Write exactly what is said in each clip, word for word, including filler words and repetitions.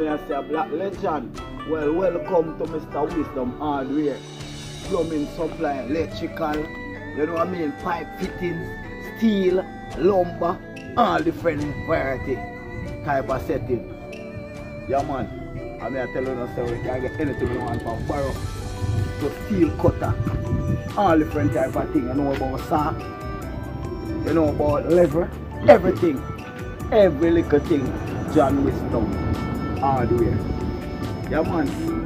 I say a black legend. Well, welcome to Mister Wisdom Hardware. Plumbing supply, electrical, you know what I mean, pipe fittings, steel, lumber, all different variety type of setting. Yeah man, I mean I tell you now, so you can get anything you want from barrow to steel cutter, all different type of thing. You know about saw, you know about lever, everything, every little thing. John Wisdom Hardware. Yeah man.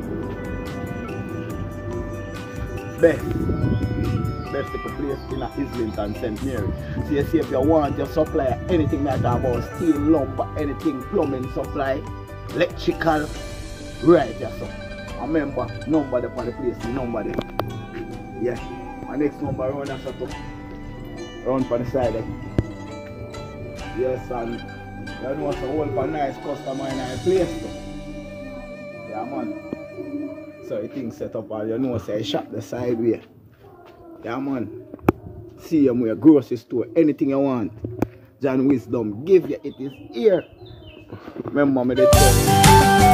Best. Best little place in Islington, Saint Mary. So you see if you want your supply anything like that about steel, lumber, anything, plumbing supply, electrical, right there so. Remember, number there for the place, number there. Yeah. My next number around that sort of around for the side there. Yes, and you know so all for nice customer in a place too. Yeah man. So you think set up and you know say so shop the side way. Yeah man. See you your grocery store, anything you want. John Wisdom give you it is here. Remember me they tell you.